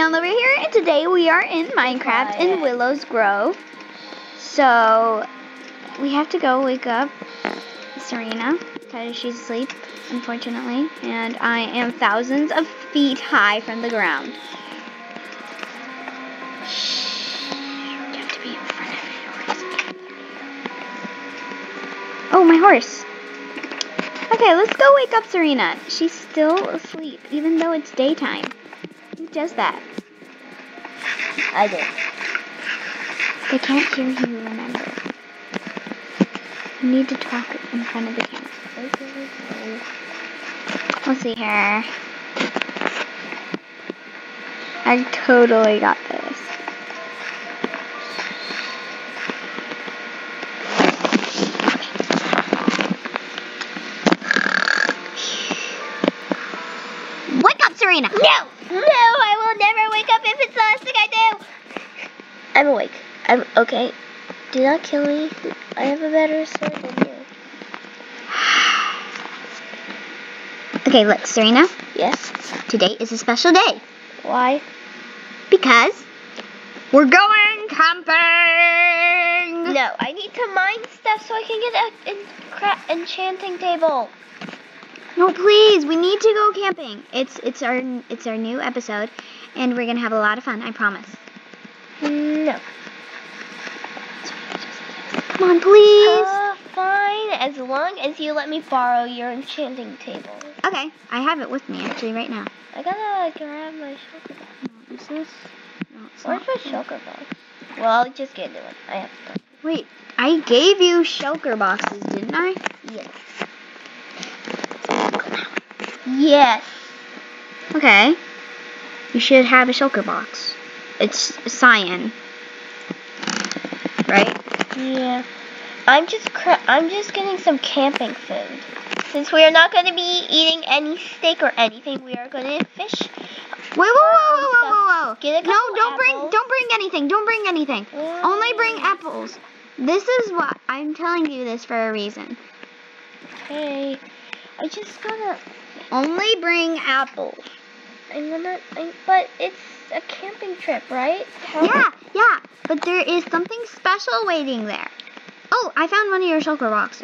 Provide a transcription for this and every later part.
SylveonLover here, and today we are in Minecraft in Willow's Grove. So, we have to go wake up Serena, because she's asleep, unfortunately, and I am thousands of feet high from the ground. You have to be in front of it. Oh, my horse. Okay, let's go wake up Serena. She's still asleep, even though it's daytime. Who does that? I did. They can't hear you, remember. You need to talk in front of the camera. Let's see here. I totally got this. Wake up, Serena! No! No, I will never wake up if it's the last thing I do! I'm awake. I'm okay. Do not kill me. I have a better sword than you. Okay, look, Serena. Yes? Today is a special day. Why? Because we're going camping! No, I need to mine stuff so I can get an enchanting table. No, please, we need to go camping. It's our new episode, and we're gonna have a lot of fun. I promise. No. Come on, please. Fine, as long as you let me borrow your enchanting table. Okay, I have it with me actually right now. I gotta grab my shulker box. Is this? No, it's Where's not. my shulker box? Well, just get a new one. I have to. Wait, I gave you shulker boxes, didn't I? Yes. Yes. Okay. You should have a shulker box. It's cyan. Right? Yeah. I'm just getting some camping food. Since we are not going to be eating any steak or anything, we are going to fish. Whoa. Get a No, couple don't apples. bring anything. Don't bring anything. Why? Only bring apples. This is what I'm telling you this for a reason. Okay. I just gotta. Only bring apples. But it's a camping trip, right? Yeah. But there is something special waiting there. Oh, I found one of your shulker boxes.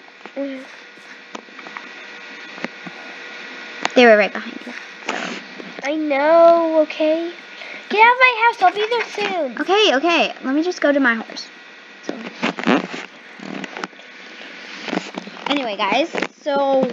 They were right behind you. So. I know, okay? Get out of my house, I'll be there soon. Okay. Let me just go to my horse. Anyway, guys, so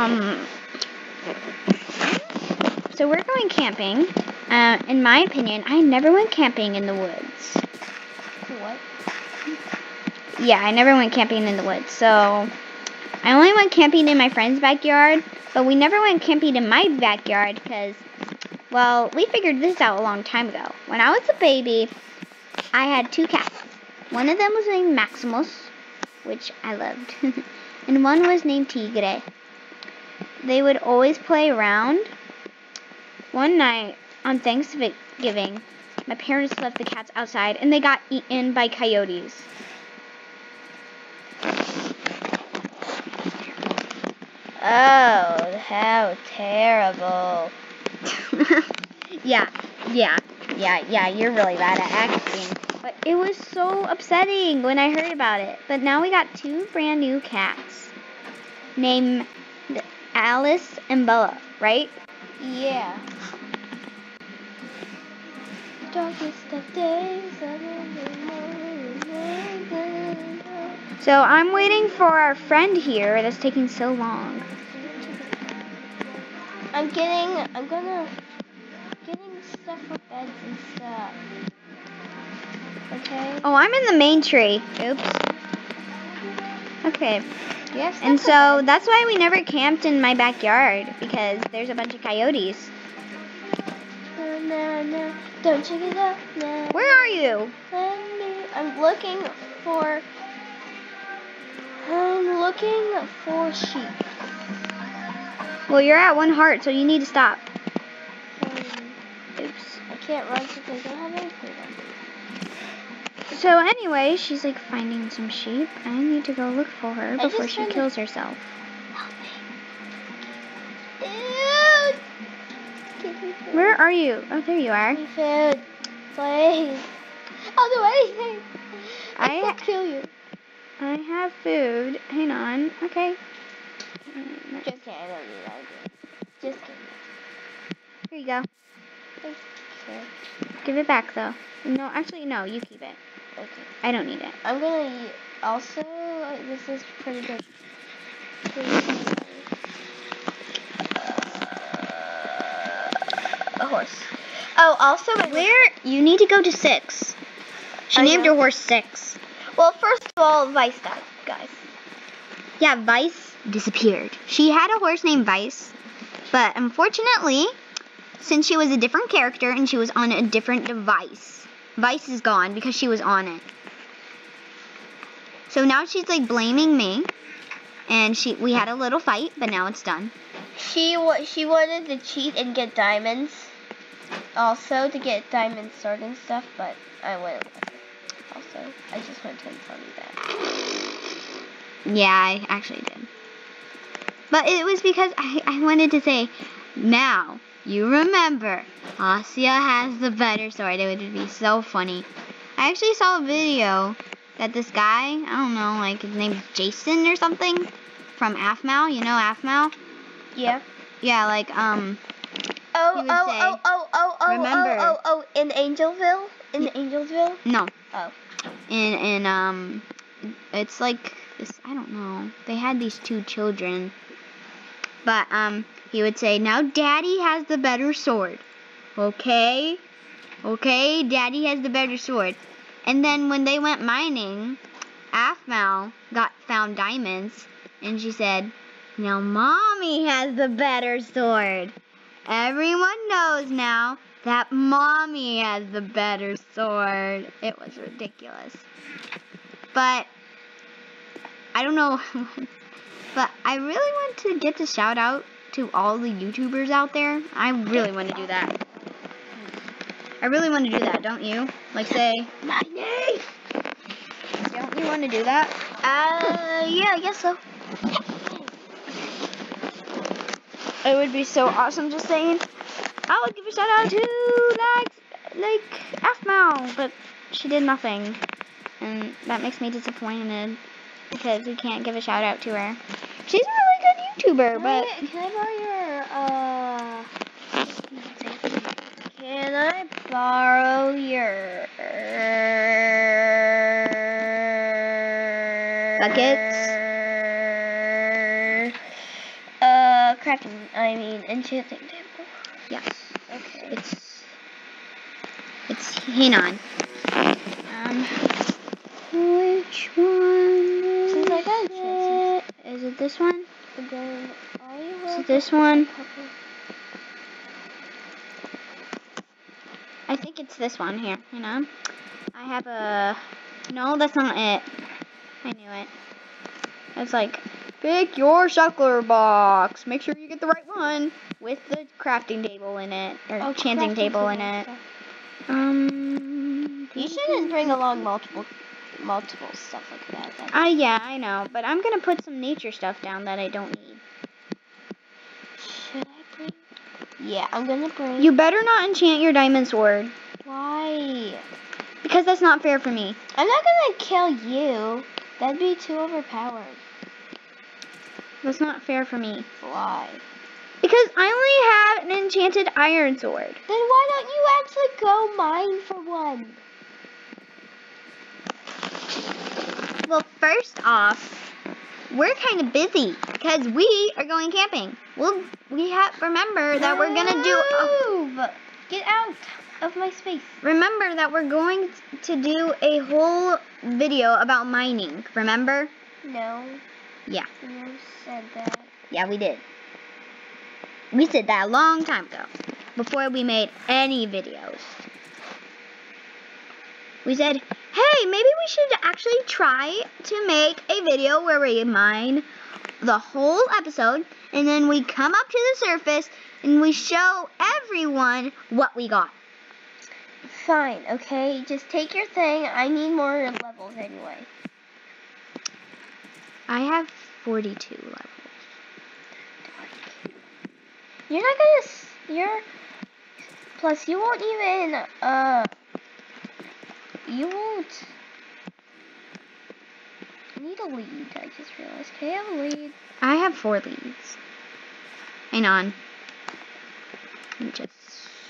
we're going camping. In my opinion, I never went camping in the woods. What? Yeah, I never went camping in the woods. So I only went camping in my friend's backyard, but we never went camping in my backyard because, well, we figured this out a long time ago. When I was a baby, I had 2 cats. One of them was named Maximus, which I loved, and one was named Tigre. They would always play around. One night on Thanksgiving, my parents left the cats outside, and they got eaten by coyotes. Oh, how terrible. Yeah, you're really bad at acting. But it was so upsetting when I heard about it. But now we got 2 brand new cats named Alice and Bella, right? Yeah. Darkest of days, So I'm waiting for our friend here that's taking so long. I'm getting stuff for beds and stuff. Okay? Oh, I'm in the main tree. Oops. Okay. Yes. And so that's why we never camped in my backyard, because there's a bunch of coyotes. No. Don't you get up now. Where are you? I'm looking for sheep. Well, you're at 1 heart, so you need to stop. Oops. I can't run because I don't have any food. So anyway, she's like finding some sheep. I need to go look for her before she kills herself. Help me. Ew. Where are you? Oh, there you are. Food. Please. I'll do anything. I Except kill you. I have food. Hang on. Okay. Just kidding. I don't need that. Just kidding. Here you go. Okay. Give it back, though. No, actually, no. You keep it. Okay. I don't need it. I'm gonna eat. Also, this is pretty good. A horse. Oh, also, Where? You need to go to 6. She named her horse 6. Well, first of all, Vice died, guys. Yeah, Vice disappeared. She had a horse named Vice, but unfortunately, since she was a different character and she was on a different device, Vice is gone because she was on it. So now she's like blaming me, and we had a little fight, but now it's done. She wanted to cheat and get diamonds, also to get diamond sword and stuff, but I wouldn't let her. Also, I just want to inform you that. Yeah, I actually did. But it was because I wanted to say, now, you remember, Asya has the better sword. It would be so funny. I actually saw a video that this guy, I don't know, like his name's Jason or something, from AFMAL, you know AFMAL? Yeah. Yeah, like, remember. In Angelville? In Angelsville? No. Oh. In it's like this, I don't know. They had these 2 children. But he would say, "Now Daddy has the better sword." Okay? Okay, Daddy has the better sword. And then when they went mining, Afmal found diamonds, and she said, "Now Mommy has the better sword." Everyone knows now that Mommy has the better sword. It was ridiculous. But I don't know. But I really want to get to shout out to all the YouTubers out there. I really want to do that. I really want to do that, don't you? Like say, my name. Don't you want to do that? Yeah, I guess so. It would be so awesome just saying, I would give a shout out to like Afmal, but she did nothing. And that makes me disappointed because we can't give a shout out to her. She's a really good YouTuber, but Can I borrow your buckets? Enchanting table. Yes. Okay. It's hang on. Which one Since I got enchanting. is it? This one? Is it this one? I think it's this one here. You know, I have a. No, that's not it. I knew it. It's like, pick your shulker box. Make sure you get the right one with the crafting table in it, or enchanting table in it. You shouldn't bring along multiple stuff like that. Yeah, I know, but I'm gonna put some nature stuff down that I don't need. Should I bring? Yeah, I'm gonna bring. You better not enchant your diamond sword. Why? Because that's not fair for me. I'm not gonna kill you. That'd be too overpowered. That's not fair for me. Why? Because I only have an enchanted iron sword. Then why don't you actually go mine for one? Well, first off, we're kind of busy because we are going camping. We have remember that we're gonna do. Get out of my space. Remember that we're going to do a whole video about mining. Remember? No. Yeah. You never said that. Yeah, we did. We said that a long time ago, before we made any videos. We said, hey, maybe we should actually try to make a video where we mine the whole episode, and then we come up to the surface, and we show everyone what we got. Fine, okay? Just take your thing. I need more levels anyway. I have 42 levels. You're not gonna... Plus, you won't even, you won't need a lead. I just realized. Okay, I have a lead. I have 4 leads. Hang on. Let me just...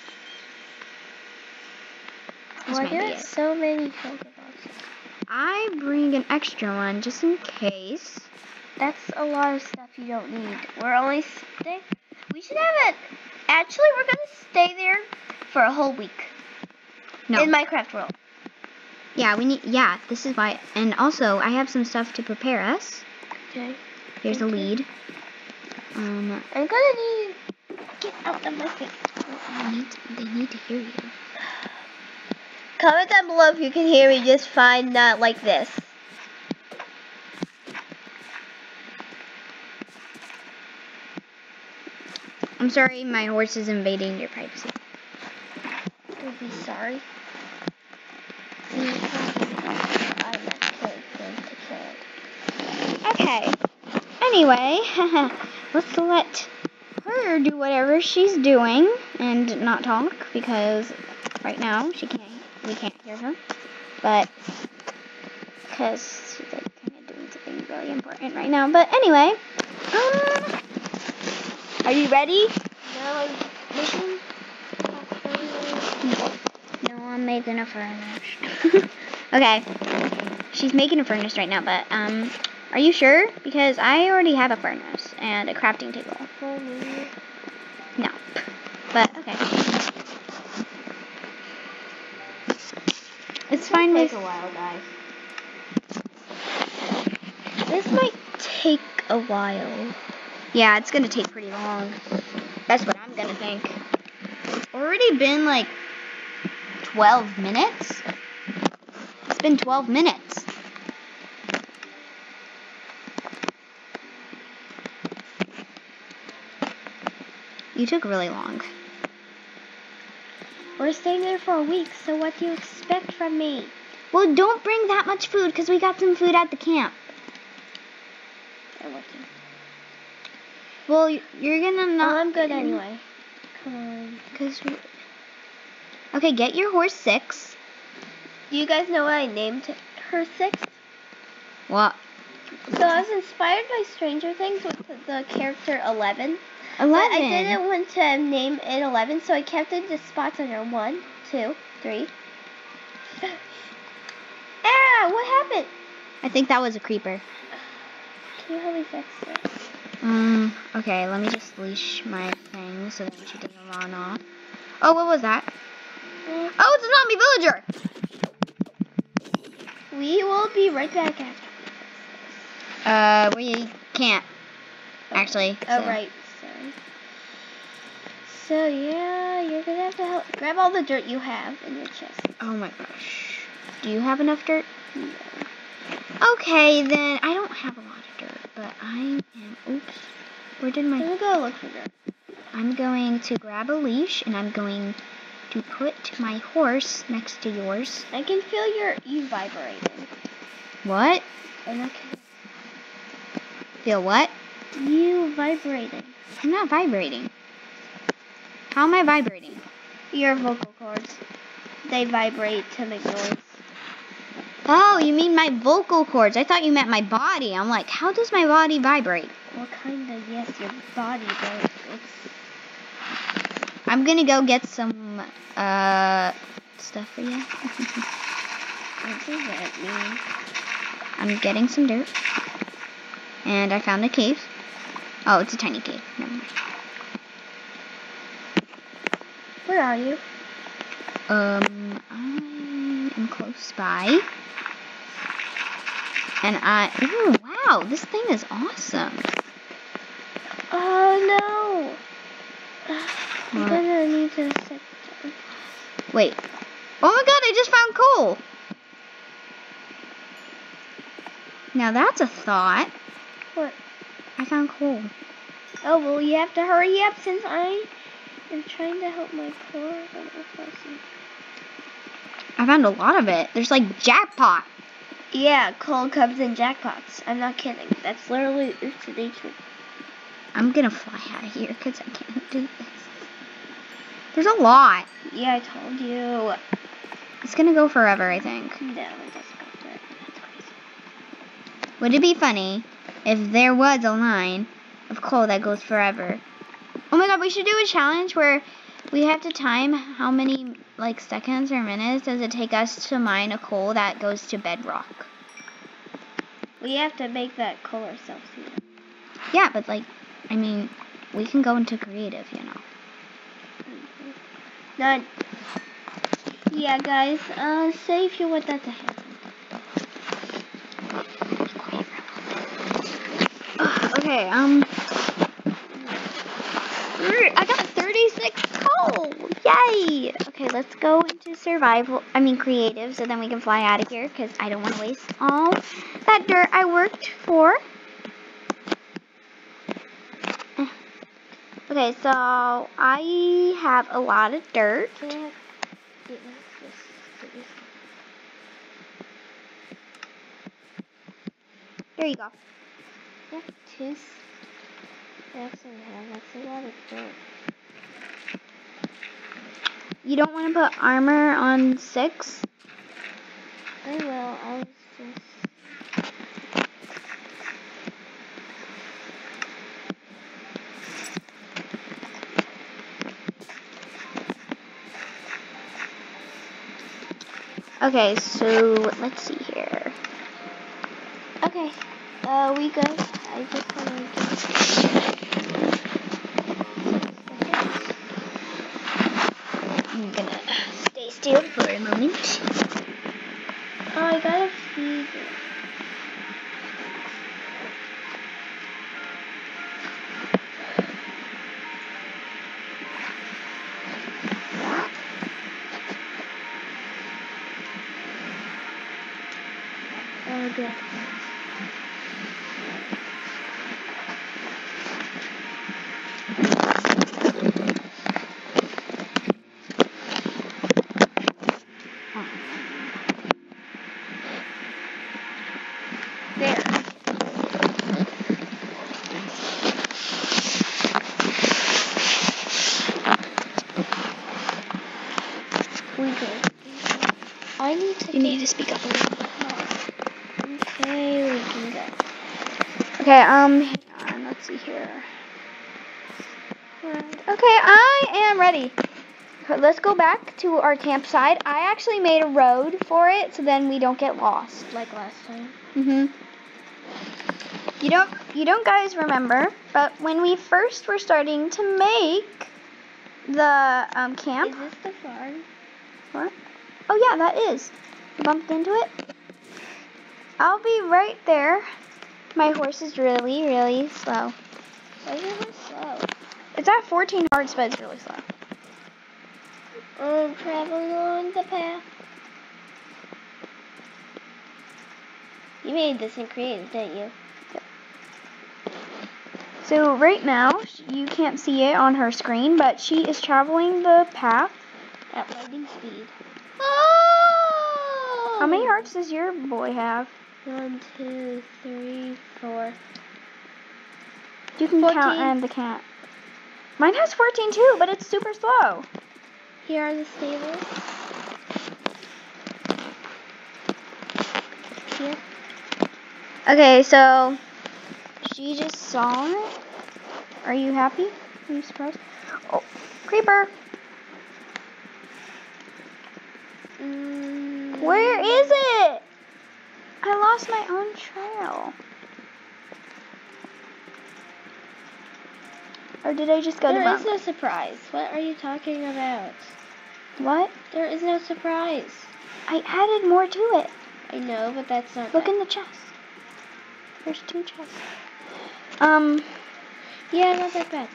Why there's so many sugar boxes? I bring an extra one just in case. That's a lot of stuff you don't need. We're only we should have it. Actually, we're gonna stay there for a whole week. No. In Minecraft World. Yeah, we need. Yeah, this is why. And also, I have some stuff to prepare us. Okay. Here's a lead. I'm gonna need. Get out of my face. They need to hear you. Comment down below if you can hear me just fine, not like this. I'm sorry, my horse is invading your privacy. I'll be sorry. Okay. Anyway, let's let her do whatever she's doing and not talk because right now we can't hear her. But because she's like kind of doing something really important right now. But anyway, are you ready? No, I'm making No, I'm making a furnace. Okay, she's making a furnace right now, but are you sure? Because I already have a furnace and a crafting table. No, but okay. It's fine with. Take a while, guys. This might take a while. Yeah, it's gonna take pretty long. That's what I'm gonna think. It's already been like 12 minutes. It's been 12 minutes. You took really long. We're staying there for a week, so what do you expect from me? Well, don't bring that much food because we got some food at the camp. I'm looking. Well, you're gonna not. Oh, I'm good anyway. Come on. Okay, get your horse 6. Do you guys know what I named her 6? What? So I was inspired by Stranger Things with the character 11. 11. But I didn't want to name it 11, so I kept it the spots under 1, 2, 3. Ah, what happened? I think that was a creeper. Can you help me fix it? Okay, let me just leash my thing so that she doesn't run off. Oh, what was that? Oh, it's a zombie villager! We will be right back after. We can't. Actually. Oh, right. Sorry. So, yeah, you're gonna have to help. Grab all the dirt you have in your chest. Oh my gosh. Do you have enough dirt? No. Okay, then I don't have a lot of dirt, but I am. Oops. Where did my. I'm gonna go look for dirt. I'm going to grab a leash and I'm going to put my horse next to yours. I can feel you vibrating. What? I'm not kidding. Feel what? You vibrating. I'm not vibrating. How am I vibrating? Your vocal cords. They vibrate to make noise. Oh, you mean my vocal cords. I thought you meant my body. I'm like, how does my body vibrate? Well, kinda, yes, your body vibrates. I'm gonna go get some, stuff for you. What does that mean? I'm getting some dirt. And I found a cave. Oh, it's a tiny cave. Never mind. Where are you? I am close by. And ooh, wow, this thing is awesome. Oh, no. I'm gonna need to sit down. Wait. Oh my god, I just found coal. Now that's a thought. What? I found coal. Oh, well, you have to hurry up since I am trying to help my poor little person. I found a lot of it. There's like jackpot. Yeah, coal comes in jackpots. I'm not kidding. That's literally it's nature. I'm gonna fly out of here because I can't do this. There's a lot. Yeah, I told you. It's gonna go forever, I think. No, it doesn't go forever. That's crazy. Would it be funny if there was a line of coal that goes forever? Oh my god, we should do a challenge where we have to time how many like seconds or minutes does it take us to mine a coal that goes to bedrock. We have to make that coal ourselves, you know. Yeah, but like, I mean, we can go into creative, you know. None. Yeah, guys, say if you want that to happen. Okay, I got 36 coal! Yay! Okay, let's go into creative, so then we can fly out of here, because I don't want to waste all that dirt I worked for. Okay, so I have a lot of dirt. Here you go. I have 2 stacks in here. That's a lot of dirt. You don't want to put armor on 6? I will. I was just... Okay, so let's see here. Okay, we good? I just want to I'm gonna stay still for a moment. Oh, I gotta feed it. Oh, good. There. We good. I need to. You need to speak up a little. Okay, we can go. Okay, hang on, let's see here. Okay, I am ready. Let's go back to our campsite. I actually made a road for it, so then we don't get lost. Like last time. You don't guys remember, but when we first were starting to make the camp. Is this the farm? What? Oh yeah, that is. You bumped into it? I'll be right there. My horse is really, really slow. Why is your horse slow? It's at 14 hearts, but it's really slow. Traveling along the path. You made this in creative, didn't you? Yep. So right now, you can't see it on her screen, but she is traveling the path at lightning speed. Oh! How many hearts does your boy have? 1, 2, 3, 4. You can 14. count and the cat. Mine has 14 too, but it's super slow. Here are the stables. Here. Okay, so she just saw it. Are you happy? Are you surprised? Oh, creeper. Where is it? I lost my own trail. Or did I just go to There bump? is no surprise. What are you talking about? What? There is no surprise. I added more to it. I know, but that's not Look bad. in the chest. There's 2 chests. Yeah, not that bad.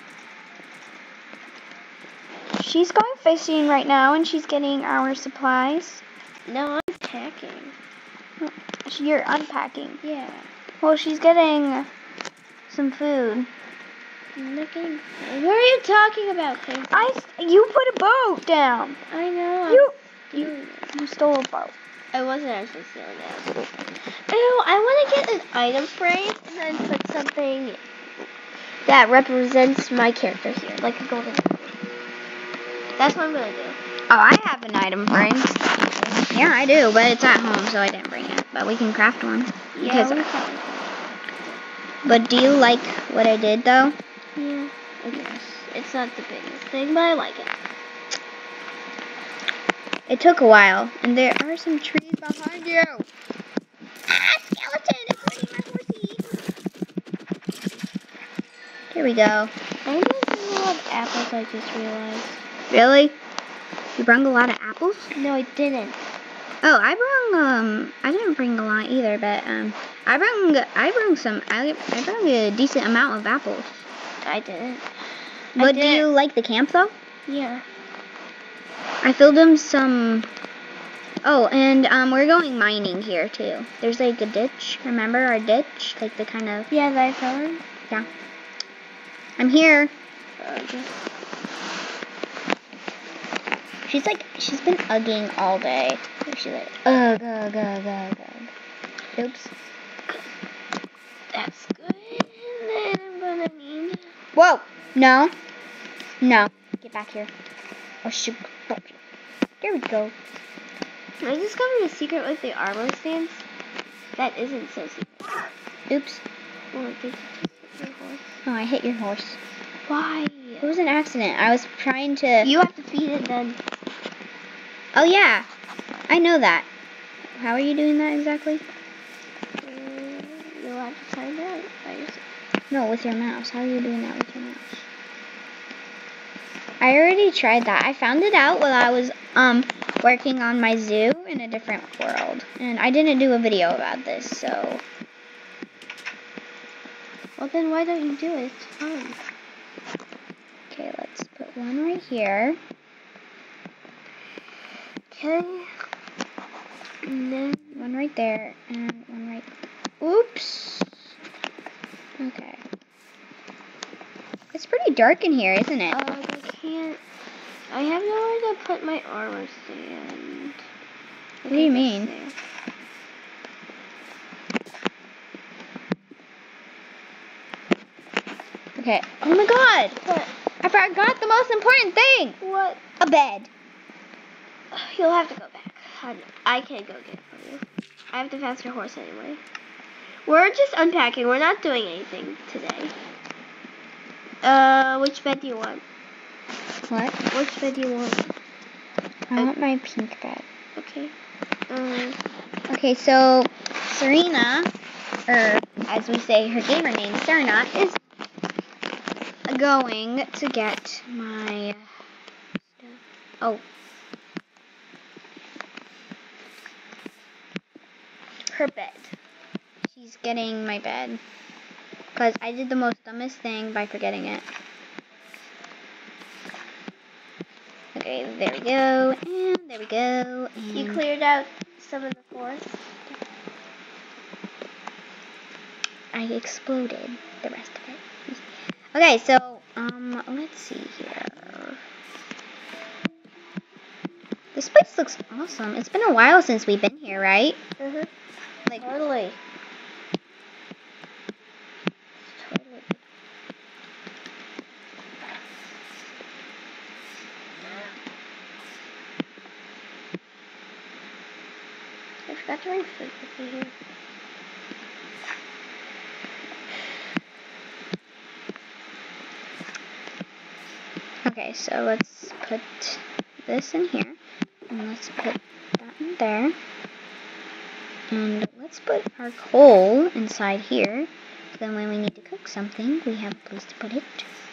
She's going fishing right now, and she's getting our supplies. No, I'm packing. You're unpacking. Yeah. Well, she's getting some food. I'm looking. What are you talking about, Kim? You put a boat down. I know. You stole a boat. I wasn't actually stealing it. Ew, I want to get an item frame and then put something that represents my character here, like a golden. That's what I'm gonna do. Oh, I have an item frame. Yeah, I do, but it's at home, so I didn't bring it. But we can craft one. Yeah, Because, we can. but do you like what I did, though? Yeah, I guess. It's not the biggest thing, but I like it. It took a while, and there are some trees behind you. Ah, skeleton! It's hurting my horsey. Here we go. I don't bring a lot of apples, I just realized. Really? You brought a lot of apples? No, I didn't. Oh, I didn't bring a lot either, but I brought a decent amount of apples. I didn't. But do you like the camp though? Yeah. I filled them some. Oh, and we're going mining here too. There's like a ditch. Remember our ditch, like the kind of. Yeah, that I found. Yeah. I'm here. Okay. She's been ugging all day. She's like, ugh, ugh, ugh, ugh, ugh. Oops. That's good. And then I'm gonna need. Whoa! No. No. Get back here. Oh, shoot. There we go. I discovered a secret with the armor stance. That isn't so secret. Oops. Oh, did you just hit your horse? Oh, I hit your horse. Why? It was an accident. I was trying to... You have to feed it then. Oh, yeah. I know that. How are you doing that exactly? You'll have to find out by yourself. No, with your mouse. How are you doing that with your mouse? I already tried that. I found it out while I was working on my zoo in a different world. And I didn't do a video about this, so... Well, then why don't you do it? It's fun. Okay, let's put one right here. Okay. And then One right there, and one right... Oops! Okay. It's pretty dark in here, isn't it? I can't. I have nowhere to put my armor stand. What do you mean? Okay. Oh my god! What? I forgot the most important thing! What? A bed. You'll have to go back. I can't go get it for you. I have the faster horse anyway. We're just unpacking. We're not doing anything today. Which bed do you want? What? Which bed do you want? I want my pink bed. Okay. Okay, so Serena, or as we say, her gamer name, Serena, is going to get my her bed. She's getting my bed because I did the most dumbest thing by forgetting it. Okay, there we go, and there we go. And You cleared out some of the forest. I exploded the rest of it. Okay, so let's see here. This place looks awesome. It's been a while since we've been here, right? Mhm. Like Totally. I forgot to bring food with me here. Okay, so let's put this in here, and let's put that in there, and let's put our coal inside here, so then when we need to cook something, we have a place to put it.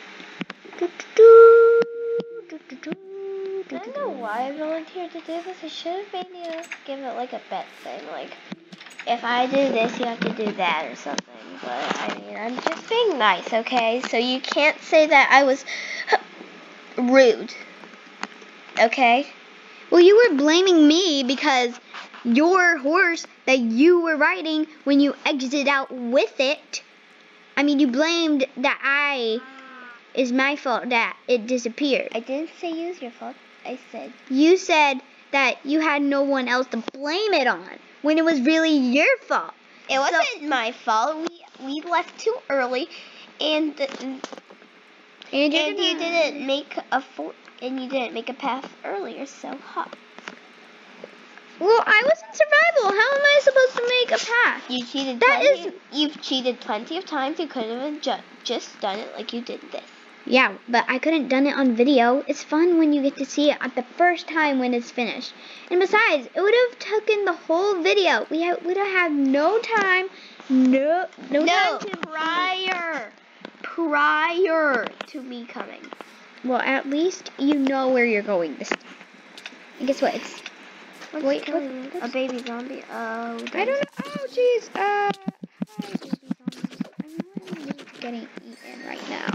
I don't know why I volunteered to do this. I should have made you give it like a bet thing, like if I do this, you have to do that or something. But I mean, I'm just being nice, okay? So you can't say that I was rude, okay? Well, you were blaming me because your horse that you were riding when you exited out with it, I mean, you blamed that it's my fault that it disappeared. I didn't say it was your fault. I said You said that you had no one else to blame it on when it was really your fault. it wasn't my fault. We left too early, and And you didn't make a path earlier, so ha. Well, I was in survival. How am I supposed to make a path? You cheated. You've cheated plenty of times. You could have just done it like you did this. Yeah, but I couldn't done it on video. It's fun when you get to see it at the first time when it's finished. And besides, it would have taken the whole video. We would have had no time. No time to prior to me coming. Well, at least you know where you're going this time. And guess what? It's a baby zombie. Oh, I don't know. Oh, jeez. Hi, baby zombies. I'm really getting eaten right now.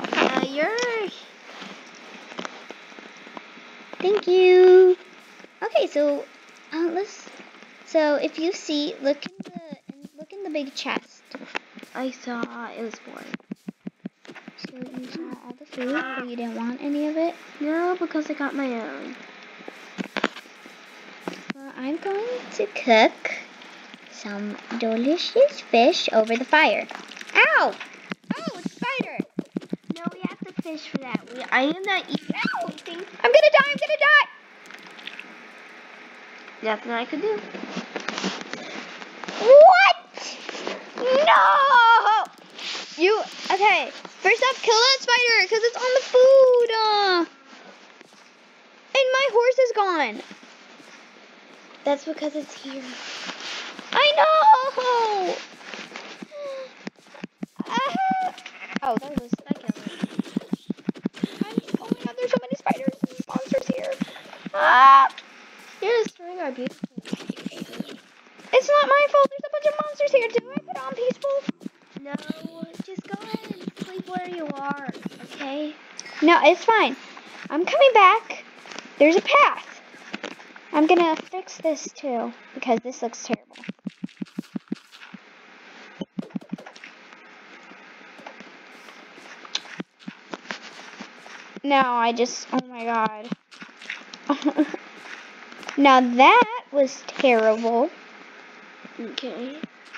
Thank you. Okay, so So if you see, look in the big chest. I saw it was boring. So you saw all the food, but you didn't want any of it? No, because I got my own. Well, I'm going to cook some delicious fish over the fire. Ow! Oh, it's a spider! No, we have to fish for that. I am not eating anything. I'm gonna die! Nothing I could do. What? No! Okay, first up, kill that spider, because it's on the food. And my horse is gone. That's because it's here. I know! Oh, that was I killed it. Oh my god, there's so many spiders and monsters here. You're destroying our beautiful. It's not my fault. There's a bunch of monsters here. Do I put on peaceful? No, just go ahead and sleep where you are, okay? No, it's fine. I'm coming back. There's a path. I'm gonna fix this too, because this looks terrible. Now oh my god. Now that was terrible. Okay.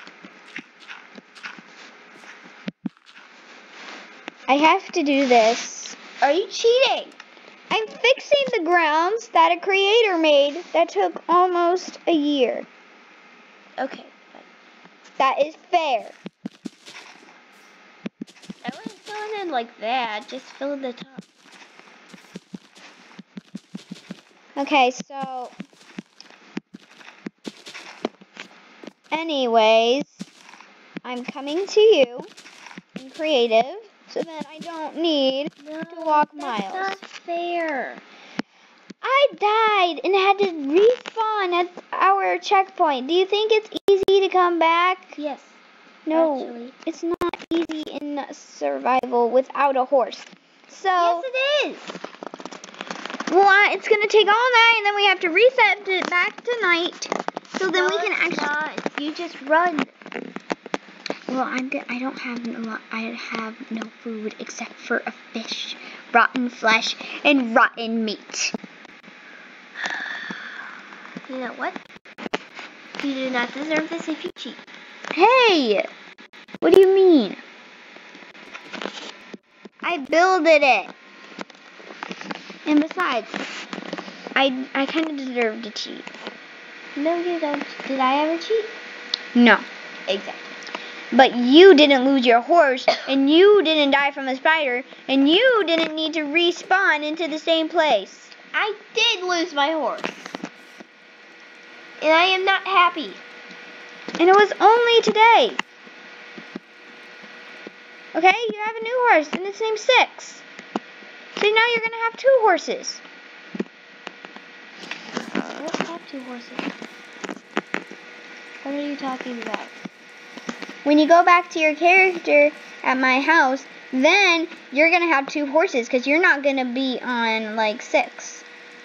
I have to do this. Are you cheating? I'm fixing the grounds that a creator made that took almost a year. Okay. That is fair. I wasn't filling in like that. Just fill in the top. Okay, so anyways, I'm coming to you in creative so that I don't need to walk miles. That's not fair. I died and had to respawn at our checkpoint. Do you think it's easy to come back? Yes. No, actually. It's not easy in survival without a horse. So yes, it is. Well, it's gonna take all night, and then we have to reset it back to night. So then we can actually. You just run. Well, I don't have a lot. I have no food except for a fish, rotten flesh, and rotten meat. You know what? You do not deserve this if you cheat. Hey! What do you mean? I builded it. And besides, I kind of deserve to cheat. No, you don't. Did I ever cheat? No. Exactly. But you didn't lose your horse, and you didn't die from a spider, and you didn't need to respawn into the same place. I did lose my horse. And I am not happy. And it was only today. Okay, you have a new horse, and its name's 6. So now you're going to have 2 horses. I don't have 2 horses. What are you talking about? When you go back to your character at my house, then you're going to have 2 horses, because you're not going to be on, like, 6.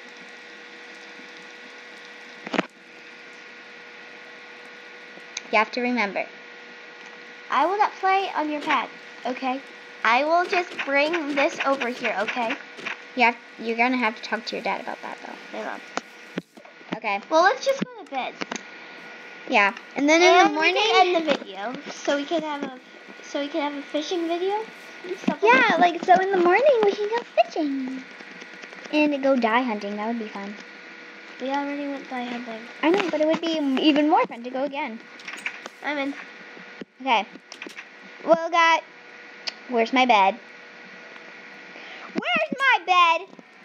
You have to remember. I will not play on your pad, okay? I will just bring this over here, okay? You're going to have to talk to your dad about that, though. Hang on. Okay. Well, let's just go to bed. Yeah. And then in the morning... we can end the video, so we can have So we can have a fishing video? Yeah, like, so in the morning we can go fishing. And go die hunting. That would be fun. We already went die hunting. I know, but it would be even more fun to go again. I'm in. Okay. Well, where's my bed? Where's my bed?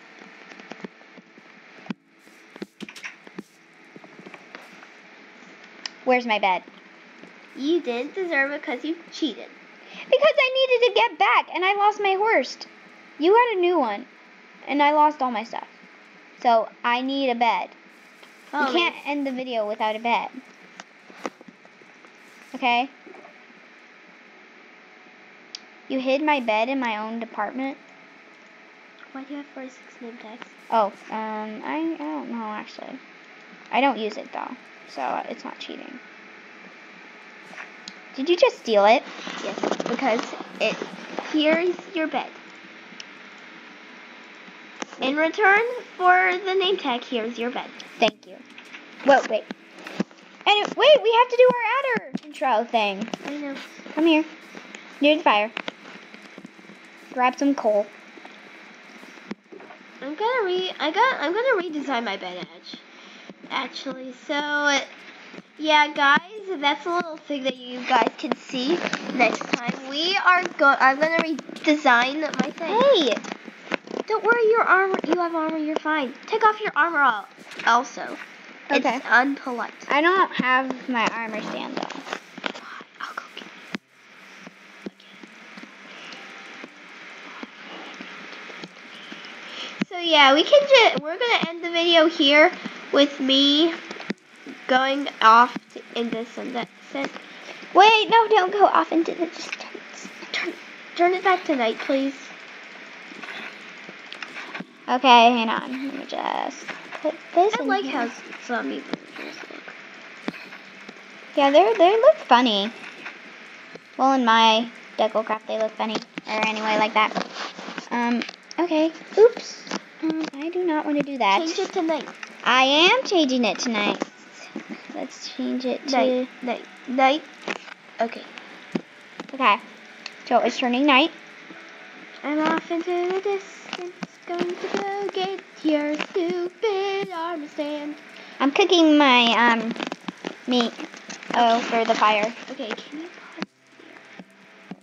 Where's my bed? You didn't deserve it because you cheated. Because I needed to get back, and I lost my horse. You had a new one, and I lost all my stuff. So, I need a bed. You can't end the video without a bed. Okay? You hid my bed in my own department. Why do you have 46 name tags? Oh, I don't know, actually. I don't use it, though, so it's not cheating. Did you just steal it? Yes, because here's your bed. In return for the name tag, here's your bed. Thank you. Whoa, wait. And wait, we have to do our adder intro thing. I know. Come here. Near the fire. Grab some coal. I'm gonna redesign my bed edge. Actually, so yeah, guys, that's a little thing that you guys can see next time. I'm gonna redesign my thing. Hey! Don't worry, your armor. You have armor. You're fine. Take off your armor also. Okay. It's unpolite. I don't have my armor stand though. I'll go get it. So yeah, we're gonna end the video here with me going off in the sunset. Wait, no, don't go off into the distance. Turn it back to night, please. Okay, hang on. Let me just put this I in like here. how zombie villagers look. Yeah, they look funny. Well, in my Decocraft, they look funny. Or anyway, like that. Okay. Oops. I do not want to do that. Change it to night. I am changing it tonight. Let's change it to... Night. Okay. Okay. So it's turning night. I'm off into the distance, going to go get your stupid armor stand. I'm cooking my, meat over the fire. Okay, can you pause here?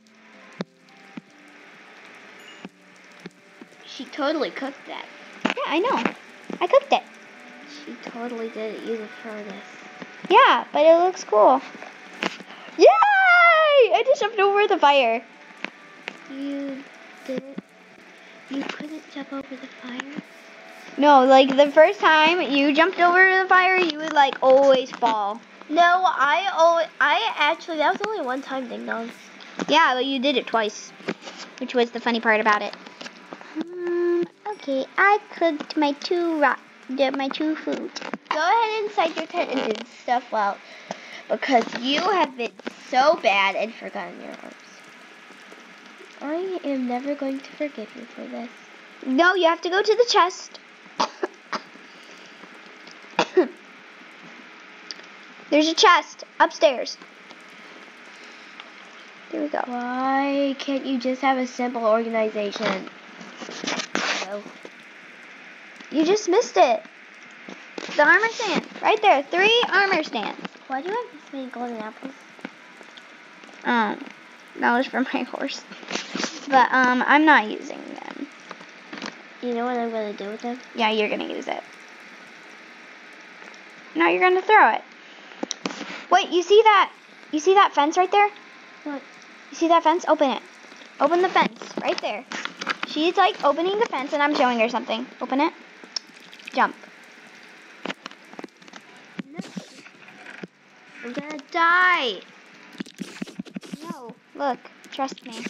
She totally cooked that. Yeah, I know. I cooked it. She totally didn't use a furnace. Yeah, but it looks cool. Yay! I just jumped over the fire. You couldn't jump over the fire? No, like the first time you jumped over the fire, you would like always fall. No, I actually, that was only one time, Ding Dong. Yeah, but you did it twice, which was the funny part about it. Okay, I cooked my two foods. Go ahead inside your tent and do stuff well, because you have been so bad and forgotten your arms. I am never going to forgive you for this. No, you have to go to the chest. There's a chest upstairs. There we go. Why can't you just have a simple organization? No. You just missed it. The armor stand. Right there. 3 armor stands. Why do you have this many golden apples? That was for my horse. But, I'm not using them. You know what I'm going to do with them? Yeah, you're going to use it. No, you're going to throw it. Wait, you see that? You see that fence right there? What? You see that fence? Open it. Open the fence. Right there. She's, like, opening the fence, and I'm showing her something. Open it. Jump. No. I'm going to die. No. Look. Trust me.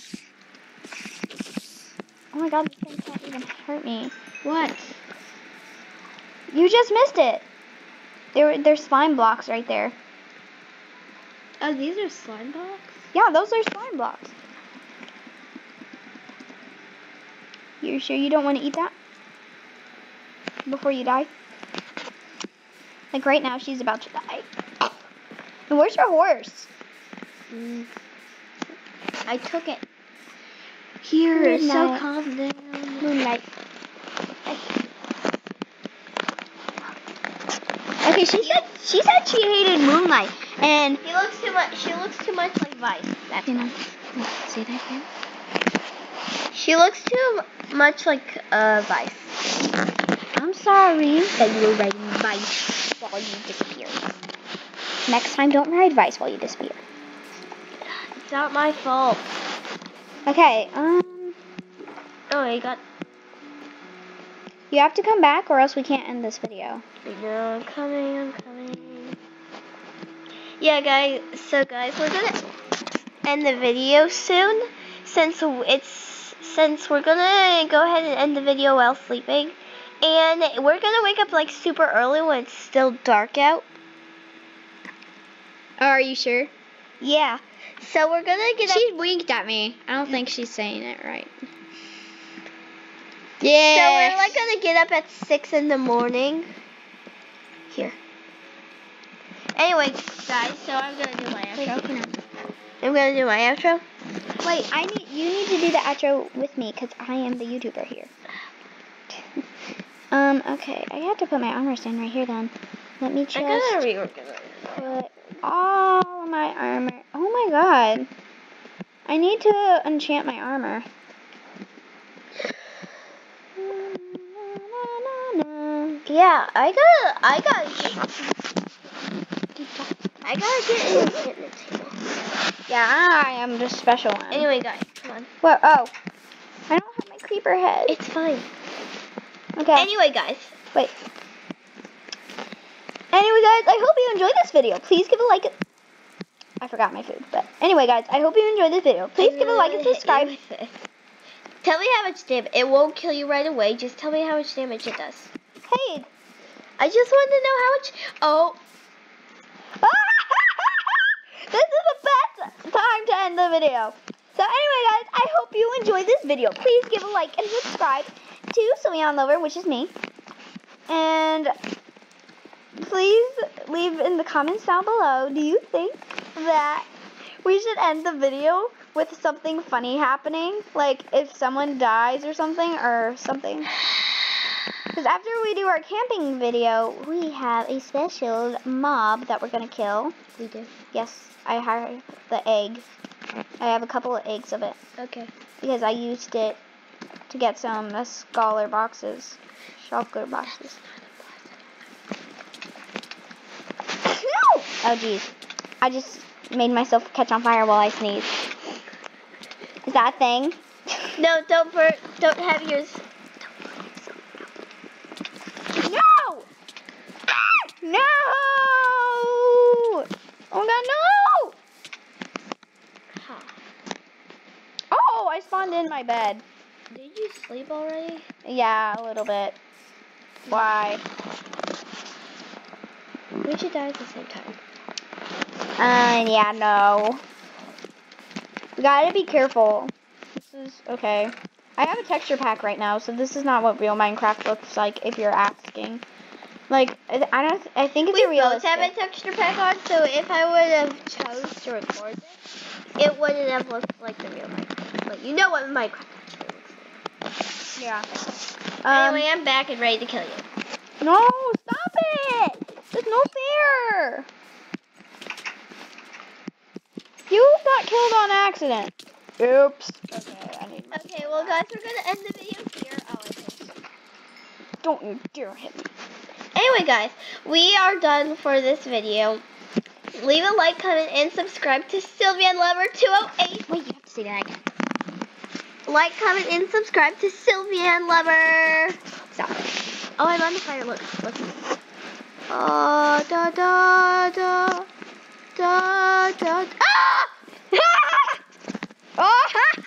Oh my god, this thing can't even hurt me. What? You just missed it. There's slime blocks right there. Oh, these are slime blocks? Yeah, those are slime blocks. You sure you don't want to eat that? Before you die? Like right now, she's about to die. And where's your horse? I took it. Here, so Moonlight. calm down. Moonlight. Okay, she said she hated Moonlight, and She looks too much like Vice. That's you know, why. say that again. She looks too much like Vice. I'm sorry that you were riding Vice while you disappeared. Next time, don't ride Vice while you disappear. It's not my fault. Okay, Oh, I got. you have to come back or else we can't end this video. No, I'm coming. Yeah, guys. So, guys, we're gonna end the video soon, since we're gonna go ahead and end the video while sleeping, and we're gonna wake up like super early when it's still dark out. Oh, are you sure? Yeah. So we're gonna get up. She winked at me. I don't think she's saying it right. So Yeah. we're like gonna get up at 6 in the morning. Here. Anyway, guys, so I'm gonna do my outro. I'm gonna do my outro. Wait, you need to do the outro with me because I am the YouTuber here. Okay, I have to put my armor stand right here then. Let me just I gotta reorganize. put all of my armor. Oh my god. I need to enchant my armor. Yeah, I gotta get an enchantment table. Yeah, I am the special one. Anyway, guys, come on. Whoa, oh. I don't have my creeper head. It's fine. Okay. Anyway, guys. Wait. Anyway, guys, I hope you enjoyed this video. Please give a like. I forgot my food. But anyway, guys, I hope you enjoyed this video. Please give a like and subscribe. Tell me how much damage. It won't kill you right away. Just tell me how much damage it does. Hey. I just want to know how much. Oh. This is the best time to end the video. So anyway, guys, I hope you enjoyed this video. Please give a like and subscribe to SylveonLover, which is me. And please leave in the comments down below, do you think that we should end the video with something funny happening? Like if someone dies or something. Because after we do our camping video, we have a special mob that we're going to kill. We do. Yes, I have the egg. I have a couple of eggs of it. Okay. Because I used it to get some scholar boxes. Shulker boxes. No! Oh, jeez. I just made myself catch on fire while I sneezed. Is that a thing? No, don't have yours. No! No! Oh my god, no! Huh. Oh, I spawned in my bed. Did you sleep already? Yeah, a little bit. Why? We should die at the same time. Yeah, no. We gotta be careful. This is, okay. I have a texture pack right now, so this is not what real Minecraft looks like, if you're asking. Like, I think it's We a real. both have a texture pack on, so if I would have chose to record this, it wouldn't have looked like the real Minecraft. Like, you know what Minecraft actually looks like. Yeah. Anyway, I'm back and ready to kill you. No, stop it! There's no fair! You got killed on accident. Oops. Okay, I need my Okay, well, guys, we're gonna end the video here. Oh, okay. Don't you dare hit me. Anyway, guys, we are done for this video. Leave a like, comment, and subscribe to SylveonLover208. Wait, you have to say that again. Like, comment, and subscribe to SylveonLover. Stop. Oh, I'm on the fire. Look. Oh, da da da da da. Ah! Oh!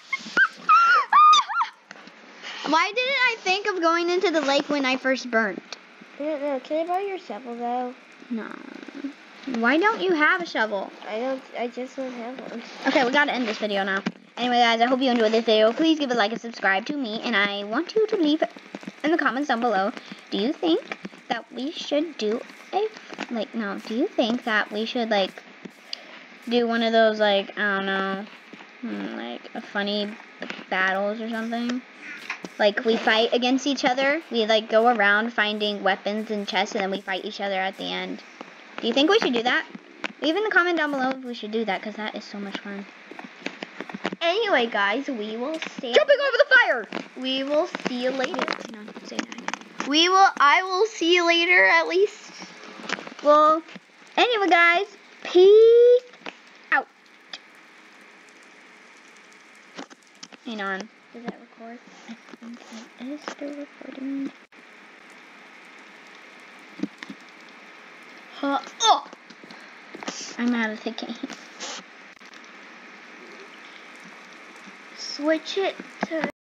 Why didn't I think of going into the lake when I first burnt? No, can I borrow your shovel though? No. Why don't you have a shovel? I just don't have one. Okay, we gotta end this video now. Anyway, guys, I hope you enjoyed this video. Please give a like and subscribe to me, and I want you to leave in the comments down below. Do you think that we should do do you think that we should, do one of those, I don't know, like, funny battles or something. Like, we fight against each other. We, like, go around finding weapons and chests, and then we fight each other at the end. Do you think we should do that? Leave in the comment down below if we should do that, because that is so much fun. Anyway, guys, we will see. Jumping over the fire! We will see you later. No, say that. I will see you later, at least. Well, anyway, guys, peace out. Hang on. Does that record? I think it is still recording. Oh! I'm out of the game. Switch it to